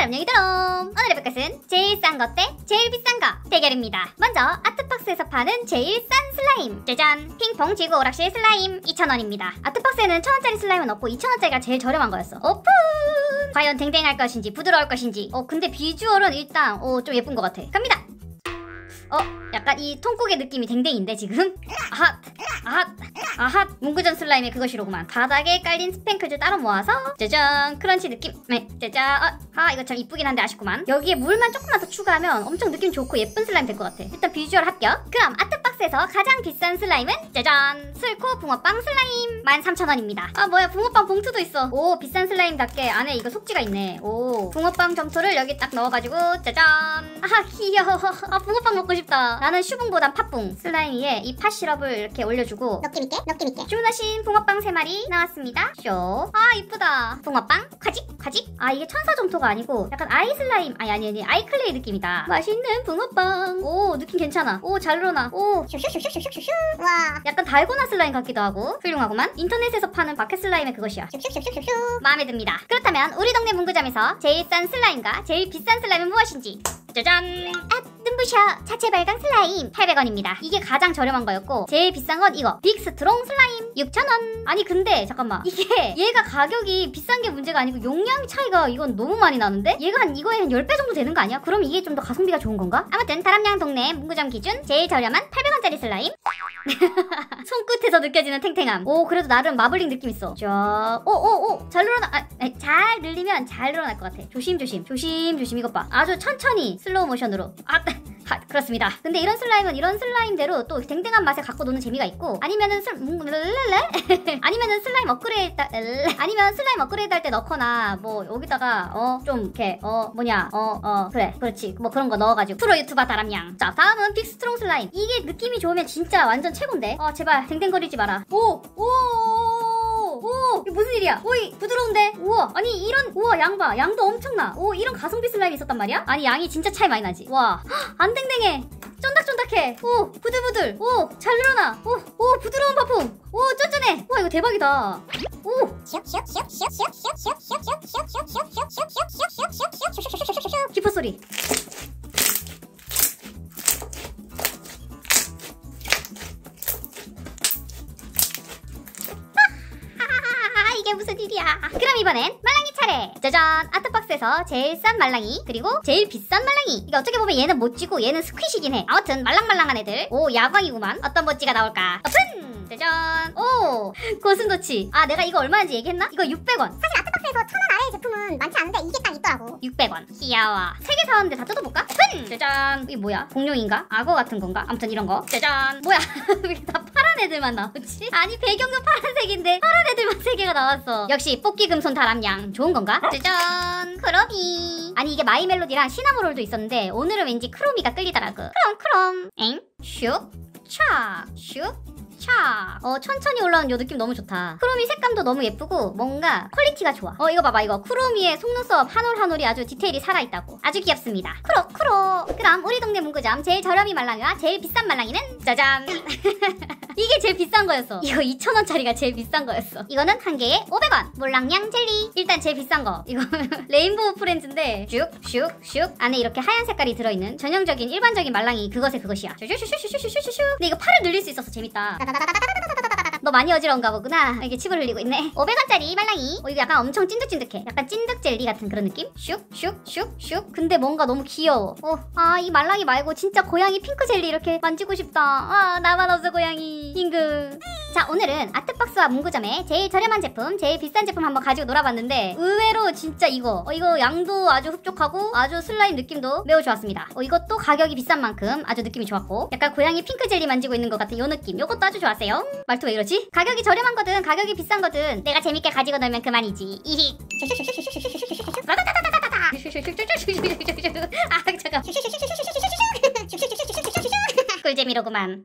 냠냥이들럼. 오늘 해볼 것은 제일 싼 것 대 제일 비싼 거 대결입니다. 먼저 아트박스에서 파는 제일 싼 슬라임. 짜잔! 핑퐁 지구 오락실 슬라임 2,000원입니다. 아트박스에는 1,000원짜리 슬라임은 없고 2,000원짜리가 제일 저렴한 거였어. 오픈! 과연 댕댕할 것인지 부드러울 것인지. 근데 비주얼은 일단 좀 예쁜 것 같아. 갑니다! 약간 이 통곡의 느낌이 댕댕인데 지금? 아핫 문구전 슬라임의 그것이로구만. 바닥에 깔린 스팽크를 따로 모아서 짜잔 크런치 느낌. 네 짜잔. 이거 참 이쁘긴 한데 아쉽구만. 여기에 물만 조금만 더 추가하면 엄청 느낌 좋고 예쁜 슬라임 될 것 같아. 일단 비주얼 합격. 그럼 아트박스에서 가장 비싼 슬라임은 짜잔 슬코 붕어빵 슬라임 13,000원입니다. 뭐야 붕어빵 봉투도 있어. 오 비싼 슬라임답게 안에 이거 속지가 있네. 오 붕어빵 점토를 여기 딱 넣어가지고 짜잔. 귀여워. 붕어빵 먹고 싶다. 나는 슈붕보단 팥붕. 슬라임 위에 이 팥 시럽을 이렇게 올려주고 느낌있게 주문하신 붕어빵 3마리 나왔습니다. 쇼. 이쁘다. 붕어빵 과직. 이게 천사 점토가 아니고 약간 아이 슬라임. 아니 아이클레이 느낌이다. 맛있는 붕어빵. 오 느낌 괜찮아. 오 잘 늘어나. 오 슈슈슈슈슈슈슈. 와 약간 달고나 슬라임 같기도 하고 훌륭하구만. 인터넷에서 파는 바켓 슬라임의 그것이야. 슈슈슈슈슈. 마음에 듭니다. 그렇다면 우리 동네 문구점에서 제일 싼 슬라임과 제일 비싼 슬라임은 무엇인지. 짜잔! 눈부셔 자체 발광 슬라임 800원입니다. 이게 가장 저렴한 거였고 제일 비싼 건 이거 빅스트롱 슬라임 6,000원. 아니 근데 잠깐만 이게 얘가 가격이 비싼 게 문제가 아니고 용량 차이가 이건 너무 많이 나는데? 얘가 이거에 한 10배 정도 되는 거 아니야? 그럼 이게 좀 더 가성비가 좋은 건가? 아무튼 다람양 동네 문구점 기준 제일 저렴한 800원짜리 슬라임. 손끝에서 느껴지는 탱탱함. 오 그래도 나름 마블링 느낌 있어. 자, 잘 늘어나. 잘 늘리면 잘 늘어날 것 같아. 조심조심 이것 봐. 아주 천천히 슬로우 모션으로. 그렇습니다. 근데 이런 슬라임은 이런 슬라임대로 또 댕댕한 맛에 갖고 노는 재미가 있고 아니면은 슬라임 업그레이드 아니면 슬라임 업그레이드 할 때 넣거나 뭐 여기다가 좀 이렇게 그래 그렇지 뭐 그런 거 넣어가지고 프로 유튜버 다람양. 자 다음은 빅스트롱 슬라임. 이게 느낌이 좋으면 진짜 완전 최고인데. 제발 댕댕거리지 마라. 오 이게 무슨 일이야? 오이 부드러운데. 우와 아니 이런 우와 양도 엄청나. 오 이런 가성비 슬라임이 있었단 말이야? 아니 양이 진짜 차이 많이 나지. 와 안 댕댕해. 쫀득쫀득해. 오 부들부들. 오 잘 늘어나. 오 부드러운 파풍. 오 쫀쫀해. 와 이거 대박이다. 오 기포 소리. 이게 무슨 일이야. 그럼 이번엔 말랑이 차례. 짜잔 아트박스에서 제일 싼 말랑이 그리고 제일 비싼 말랑이. 이게 어떻게 보면 얘는 모찌고 얘는 스퀴시긴 해. 아무튼 말랑말랑한 애들. 오 야광이구만. 어떤 모찌가 나올까. 오픈 짜잔. 오 고슴도치. 내가 이거 얼마인지 얘기했나? 이거 600원. 사실 아트박스에서 1,000원 아래의 제품은 많지 않은데 이게 딱 있더라고. 600원. 귀여워. 3개 사왔는데 다 뜯어볼까? 오픈 짜잔. 이게 뭐야? 공룡인가? 악어 같은 건가? 아무튼 이런 거. 짜잔. 뭐야 왜 다 파란 애들만 나오지? 아니 배경은 파란색인데 파란 애들만 3개가 나왔어. 역시 뽑기 금손 다람양. 좋은 건가? 짜잔 크로미. 아니 이게 마이멜로디랑 시나모롤도 있었는데 오늘은 왠지 크로미가 끌리더라고. 크롬 엥? 슉 차 슉 차. 천천히 올라오는 요 느낌 너무 좋다. 크로미 색감도 너무 예쁘고 뭔가 퀄리티가 좋아. 이거 봐봐 이거 크로미의 속눈썹 한 올 아주 디테일이 살아있다고. 아주 귀엽습니다. 크로. 그럼 우리 동네 문구점 제일 저렴이 말랑이와 제일 비싼 말랑이는 짜잔. 이게 제일 비싼 거였어. 이거 2,000원짜리가 제일 비싼 거였어. 이거는 한 개에 500원. 몰랑냥 젤리. 일단 제일 비싼 거 이거 레인보우 프렌즈인데 슉 안에 이렇게 하얀 색깔이 들어있는 전형적인 일반적인 말랑이 그것이야. 슈슈슈슈슈슈슈슈. 근데 이거 팔을 늘릴 수 있어서 재밌다. 너 많이 어지러운가 보구나. 이게 침을 흘리고 있네. 500원짜리 말랑이. 이거 약간 엄청 찐득찐득해. 약간 찐득 젤리 같은 그런 느낌? 슉. 근데 뭔가 너무 귀여워. 이 말랑이 말고 진짜 고양이 핑크 젤리 이렇게 만지고 싶다. 나만 없어 고양이. 빙금. 자 오늘은 아트박스와 문구점의 제일 저렴한 제품, 제일 비싼 제품 한번 가지고 놀아봤는데 의외로 진짜 이거 양도 아주 흡족하고 아주 슬라임 느낌도 매우 좋았습니다. 이것도 가격이 비싼 만큼 아주 느낌이 좋았고 약간 고양이 핑크 젤리 만지고 있는 것 같은 요 느낌. 요것도 아주 좋았어요. 말투 왜 이러지? 가격이 저렴한 거든 가격이 비싼 거든 내가 재밌게 가지고 놀면 그만이지. 이익. 잠깐. 꿀재미로구만.